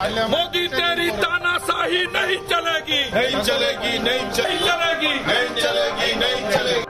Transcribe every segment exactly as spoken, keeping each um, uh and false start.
मोदी तेरी तानाशाही नहीं चलेगी, नहीं चलेगी, नहीं चलेगी, नहीं चलेगी, नहीं चलेगी।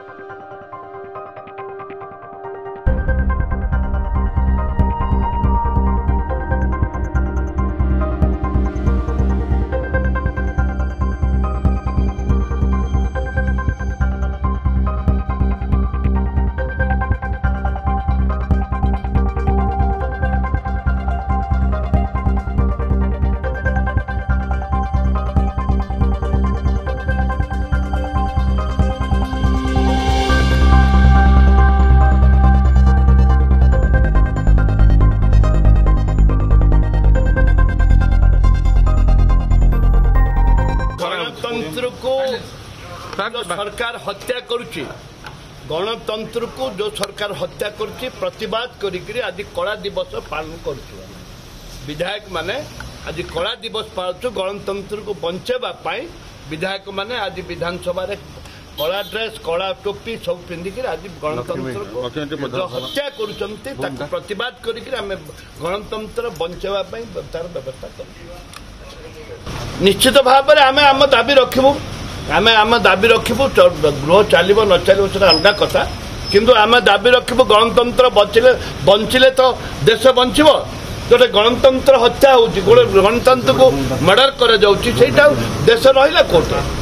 गणतंत्र को जो सरकार हत्या करुची गणतंत्र को जो सरकार हत्या करुची प्रतिवाद करी आज कला दिवस पालन करुचु विधायक माने आज कला दिवस पालुचु गणतंत्र को बंचाइबा विधायक माने आज विधानसभा कला ड्रेस कला टोपी सब पिंधिक आज गणतंत्र को जो हत्या करुचंती ताकू प्रतिवाद करी गणतंत्र बंचाइबा तार व्यवस्था कर निश्चित भाव में आम आम दाबी रखू आम आम दाबी रखू गृह चलो न चलो से अलग कथा किंतु आम दाबी रखू गणतंत्र बचिले बंचिले तो देश बंचब गोटे गणतंत्र हत्या हो गणतंत्र को मर्डर कर देश रहा कोटे